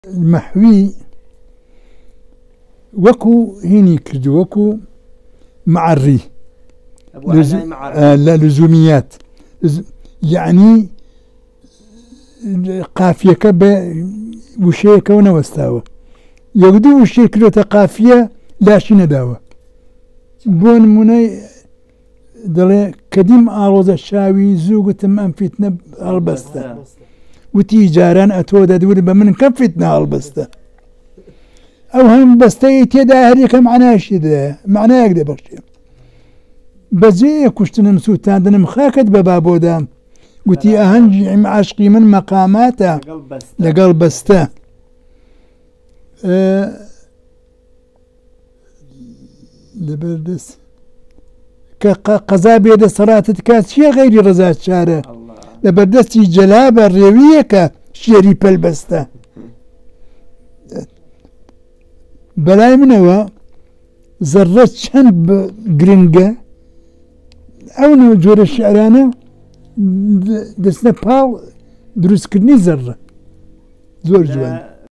المحوي وكو هيني كردو وكو معري لا لزوميات يعني قافية كبه وشي كونه واستاوى يقدو وشي كلوتا قافية لا شي نداوى بون مني دلي كديم آروز الشاوي زوغ تمام فتنة البسته وتيجاران أتودا دوري بمن كم فتنة البسته أو هم بستي تيدا هريك معناه شده معناه يقدر بخشي بزي كشتنا مسوتان دنا مخاكد ببابودا قلتي أهنج عاشقي من مقاماته لقلب بسته لبردس كقذابي هذا صلاة تكاس شيء غير رزات شارع لبردستي جلابة الريوية كشيري بالبسته بلاي منه زرت شن بجرينجا أو نجور الشعرانة دسنا باو دروس كني زر زور جوان